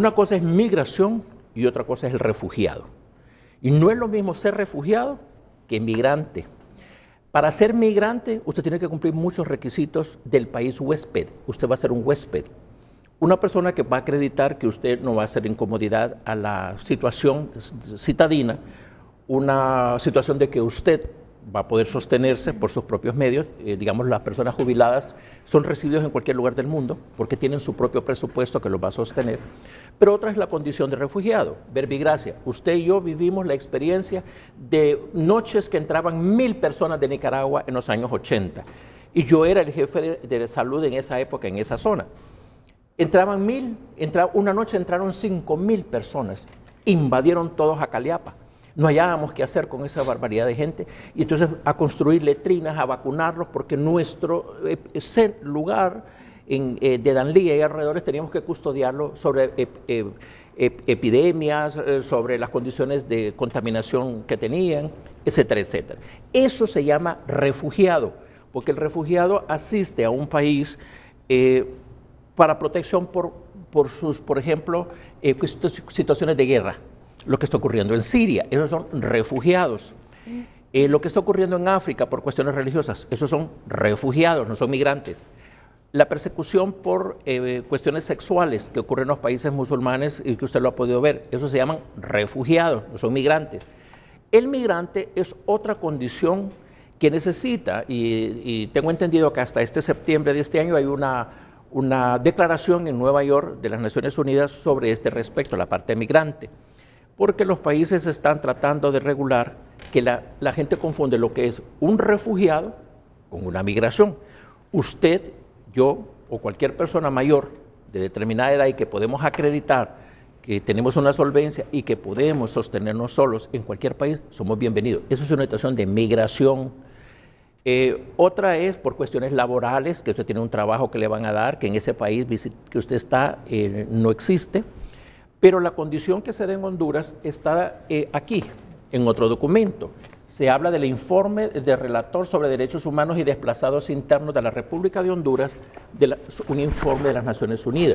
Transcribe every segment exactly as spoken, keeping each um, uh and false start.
Una cosa es migración y otra cosa es el refugiado. Y no es lo mismo ser refugiado que migrante. Para ser migrante, usted tiene que cumplir muchos requisitos del país huésped. Usted va a ser un huésped. Una persona que va a acreditar que usted no va a hacer incomodidad a la situación citadina, una situación de que usted va a poder sostenerse por sus propios medios. Eh, digamos, las personas jubiladas son recibidas en cualquier lugar del mundo porque tienen su propio presupuesto que los va a sostener. Pero otra es la condición de refugiado. Verbigracia, usted y yo vivimos la experiencia de noches que entraban mil personas de Nicaragua en los años ochenta. Y yo era el jefe de, de salud en esa época, en esa zona. Entraban mil, entra, una noche entraron cinco mil personas, invadieron todos a Caliapa. No hallábamos qué hacer con esa barbaridad de gente y entonces a construir letrinas, a vacunarlos, porque nuestro eh, ese lugar en, eh, de Danlí y alrededores teníamos que custodiarlo sobre eh, eh, eh, epidemias, eh, sobre las condiciones de contaminación que tenían, etcétera, etcétera. Eso se llama refugiado, porque el refugiado asiste a un país eh, para protección por, por sus, por ejemplo, eh, situaciones de guerra. Lo que está ocurriendo en Siria, esos son refugiados. Eh, lo que está ocurriendo en África por cuestiones religiosas, esos son refugiados, no son migrantes. La persecución por eh, cuestiones sexuales que ocurre en los países musulmanes y que usted lo ha podido ver, esos se llaman refugiados, no son migrantes. El migrante es otra condición que necesita, y, y tengo entendido que hasta este septiembre de este año hay una, una declaración en Nueva York de las Naciones Unidas sobre este respecto, la parte migrante. Porque los países están tratando de regular que la, la gente confunde lo que es un refugiado con una migración. Usted, yo o cualquier persona mayor de determinada edad y que podemos acreditar que tenemos una solvencia y que podemos sostenernos solos en cualquier país, somos bienvenidos. Eso es una situación de migración. Eh, otra es por cuestiones laborales, que usted tiene un trabajo que le van a dar, que en ese país que usted está eh, no existe. Pero la condición que se da en Honduras está eh, aquí, en otro documento. Se habla del informe del relator sobre derechos humanos y desplazados internos de la República de Honduras, de la, un informe de las Naciones Unidas,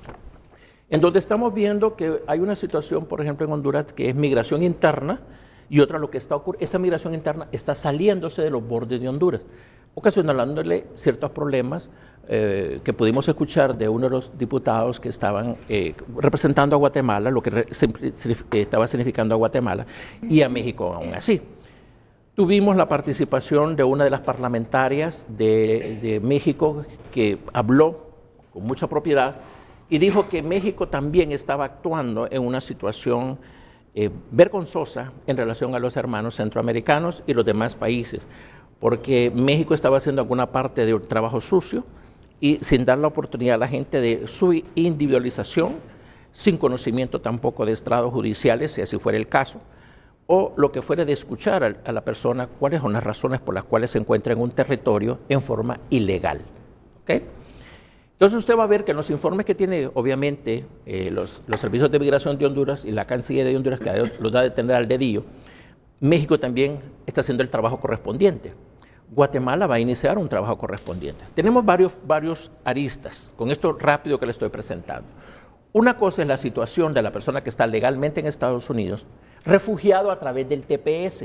en donde estamos viendo que hay una situación, por ejemplo, en Honduras, que es migración interna, y otra lo que está ocurriendo, esa migración interna está saliéndose de los bordes de Honduras, ocasionándole ciertos problemas eh, que pudimos escuchar de uno de los diputados que estaban eh, representando a Guatemala, lo que re, eh, estaba significando a Guatemala y a México aún así. Tuvimos la participación de una de las parlamentarias de, de México que habló con mucha propiedad y dijo que México también estaba actuando en una situación eh, vergonzosa en relación a los hermanos centroamericanos y los demás países, porque México estaba haciendo alguna parte de un trabajo sucio y sin dar la oportunidad a la gente de su individualización, sin conocimiento tampoco de estrados judiciales, si así fuera el caso, o lo que fuera de escuchar a, a la persona cuáles son las razones por las cuales se encuentra en un territorio en forma ilegal. ¿Okay? Entonces usted va a ver que en los informes que tiene, obviamente, eh, los, los servicios de migración de Honduras y la Cancillería de Honduras, que los da de tener al dedillo, México también está haciendo el trabajo correspondiente. Guatemala va a iniciar un trabajo correspondiente. Tenemos varios, varios aristas, con esto rápido que le estoy presentando. Una cosa es la situación de la persona que está legalmente en Estados Unidos, refugiado a través del T P S.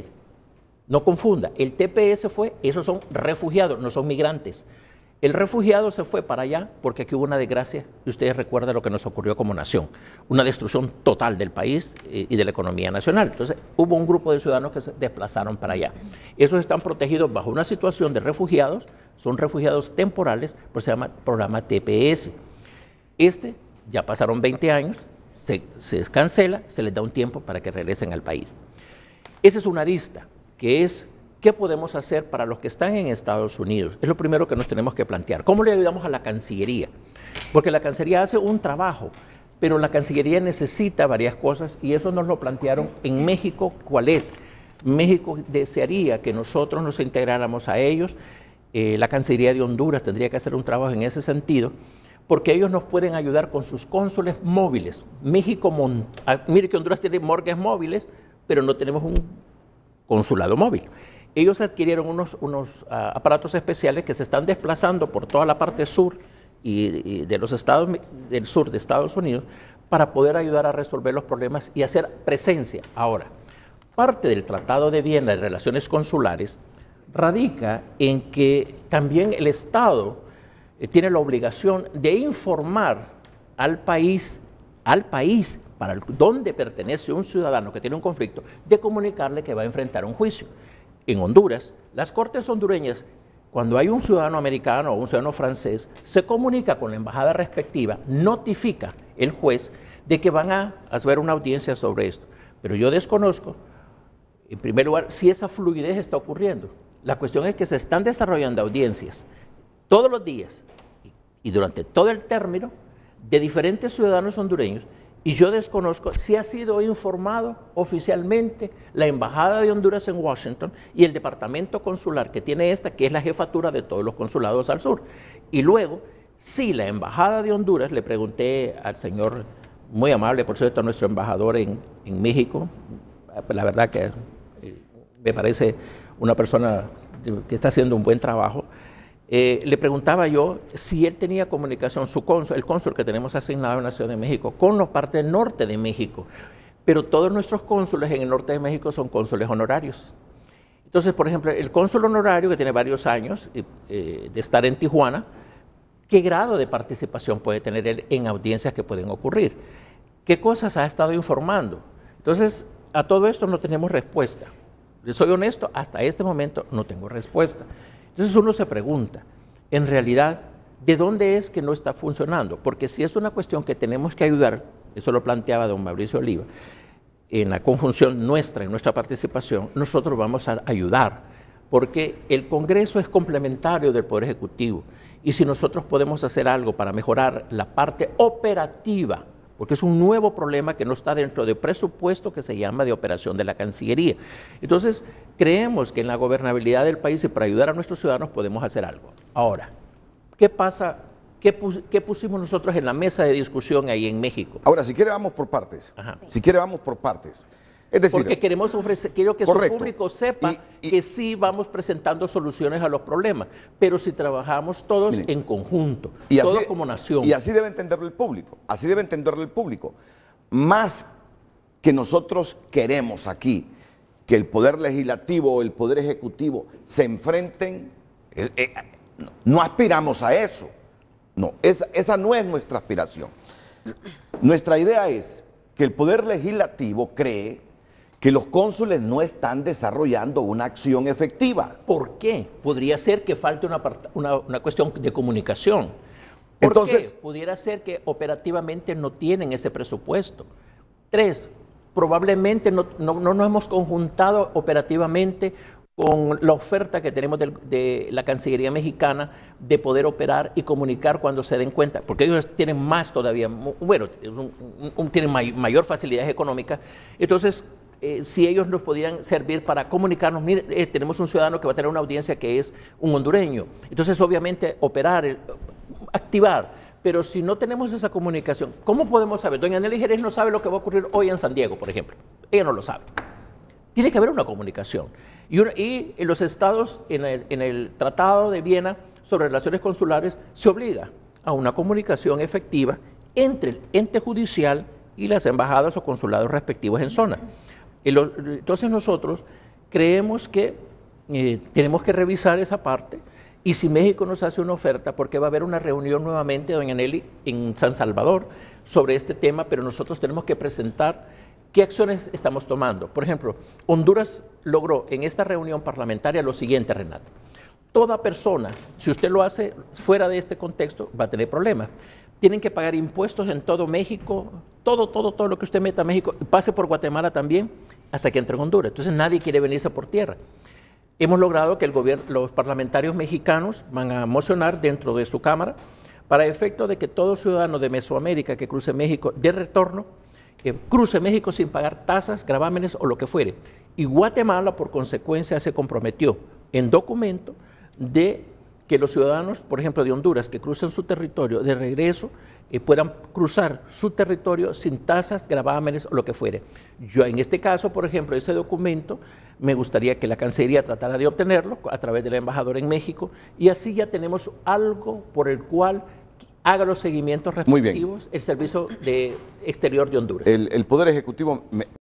No confunda, el T P S fue, esos son refugiados, no son migrantes. El refugiado se fue para allá porque aquí hubo una desgracia, y ustedes recuerdan lo que nos ocurrió como nación, una destrucción total del país y de la economía nacional. Entonces hubo un grupo de ciudadanos que se desplazaron para allá. Esos están protegidos bajo una situación de refugiados, son refugiados temporales, pues se llama programa T P S. Este, ya pasaron veinte años, se, se cancela, se les da un tiempo para que regresen al país. Esa es una arista, que es ¿qué podemos hacer para los que están en Estados Unidos? Es lo primero que nos tenemos que plantear. ¿Cómo le ayudamos a la Cancillería? Porque la Cancillería hace un trabajo, pero la Cancillería necesita varias cosas y eso nos lo plantearon en México. ¿Cuál es? México desearía que nosotros nos integráramos a ellos. Eh, la Cancillería de Honduras tendría que hacer un trabajo en ese sentido, porque ellos nos pueden ayudar con sus cónsules móviles. México, mire que Honduras tiene morgues móviles, pero no tenemos un consulado móvil. Ellos adquirieron unos, unos uh, aparatos especiales que se están desplazando por toda la parte sur y, y de los estados del sur de Estados Unidos para poder ayudar a resolver los problemas y hacer presencia. Ahora, parte del Tratado de Viena de Relaciones Consulares radica en que también el Estado eh, tiene la obligación de informar al país, al país para el, donde pertenece un ciudadano que tiene un conflicto, de comunicarle que va a enfrentar un juicio. En Honduras, las cortes hondureñas, cuando hay un ciudadano americano o un ciudadano francés, se comunica con la embajada respectiva, notifica el juez de que van a hacer una audiencia sobre esto. Pero yo desconozco, en primer lugar, si esa fluidez está ocurriendo. La cuestión es que se están desarrollando audiencias todos los días y durante todo el término de diferentes ciudadanos hondureños, y yo desconozco si ha sido informado oficialmente la Embajada de Honduras en Washington y el departamento consular que tiene esta, que es la jefatura de todos los consulados al sur. Y luego, si la Embajada de Honduras, le pregunté al señor, muy amable, por cierto, a nuestro embajador en, en México, la verdad que eh, me parece una persona que está haciendo un buen trabajo, Eh, le preguntaba yo si él tenía comunicación, su cónsul, el cónsul que tenemos asignado en la Ciudad de México, con la parte norte de México. Pero todos nuestros cónsules en el norte de México son cónsules honorarios. Entonces, por ejemplo, el cónsul honorario que tiene varios años eh, de estar en Tijuana, ¿qué grado de participación puede tener él en audiencias que pueden ocurrir? ¿Qué cosas ha estado informando? Entonces, a todo esto no tenemos respuesta. Soy honesto, hasta este momento no tengo respuesta. Entonces uno se pregunta, en realidad, ¿de dónde es que no está funcionando? Porque si es una cuestión que tenemos que ayudar, eso lo planteaba don Mauricio Oliva, en la conjunción nuestra, en nuestra participación, nosotros vamos a ayudar, porque el Congreso es complementario del Poder Ejecutivo, y si nosotros podemos hacer algo para mejorar la parte operativa, porque es un nuevo problema que no está dentro del presupuesto que se llama de operación de la Cancillería. Entonces, creemos que en la gobernabilidad del país y para ayudar a nuestros ciudadanos podemos hacer algo. Ahora, ¿qué pasa? ¿Qué, pus qué pusimos nosotros en la mesa de discusión ahí en México? Ahora, si quiere vamos por partes. Ajá. Si quiere vamos por partes. Es decir, porque queremos ofrecer, quiero que correcto. su público sepa y, y, que sí vamos presentando soluciones a los problemas, pero si trabajamos todos miren, en conjunto, y todos así, como nación. Y así debe entenderlo el público, así debe entenderlo el público. Más que nosotros queremos aquí que el Poder Legislativo o el Poder Ejecutivo se enfrenten, eh, eh, no, no aspiramos a eso. No, esa, esa no es nuestra aspiración. Nuestra idea es que el Poder Legislativo cree que los cónsules no están desarrollando una acción efectiva. ¿Por qué? Podría ser que falte una, una, una cuestión de comunicación. ¿Por Entonces, qué? Pudiera ser que operativamente no tienen ese presupuesto. Tres, probablemente no, no, no nos hemos conjuntado operativamente con la oferta que tenemos de, de la Cancillería mexicana de poder operar y comunicar cuando se den cuenta, porque ellos tienen más todavía, bueno, un, un, tienen may, mayor facilidades económicas. Entonces, Eh, si ellos nos pudieran servir para comunicarnos, mire, eh, tenemos un ciudadano que va a tener una audiencia que es un hondureño. Entonces, obviamente, operar, eh, activar, pero si no tenemos esa comunicación, ¿cómo podemos saber? Doña Nelly Jerez no sabe lo que va a ocurrir hoy en San Diego, por ejemplo. Ella no lo sabe. Tiene que haber una comunicación. Y, una, y en los estados, en el, en el Tratado de Viena sobre Relaciones Consulares, se obliga a una comunicación efectiva entre el ente judicial y las embajadas o consulados respectivos en zona. Entonces nosotros creemos que eh, tenemos que revisar esa parte y si México nos hace una oferta, porque va a haber una reunión nuevamente, doña Nelly, en San Salvador sobre este tema, pero nosotros tenemos que presentar qué acciones estamos tomando. Por ejemplo, Honduras logró en esta reunión parlamentaria lo siguiente, Renato. Toda persona, si usted lo hace fuera de este contexto, va a tener problemas. Tienen que pagar impuestos en todo México, todo, todo, todo lo que usted meta a México, pase por Guatemala también, hasta que entre en Honduras. Entonces nadie quiere venirse por tierra. Hemos logrado que el gobierno, los parlamentarios mexicanos van a mocionar dentro de su Cámara para efecto de que todo ciudadano de Mesoamérica que cruce México de retorno, que cruce México sin pagar tasas, gravámenes o lo que fuere. Y Guatemala, por consecuencia, se comprometió en documento de que los ciudadanos, por ejemplo, de Honduras, que cruzan su territorio de regreso, eh, puedan cruzar su territorio sin tasas, gravámenes o lo que fuere. Yo, en este caso, por ejemplo, ese documento, me gustaría que la Cancillería tratara de obtenerlo a través del embajador en México, y así ya tenemos algo por el cual haga los seguimientos Muy bien. respectivos el Servicio de Exterior de Honduras. El, el Poder Ejecutivo... me-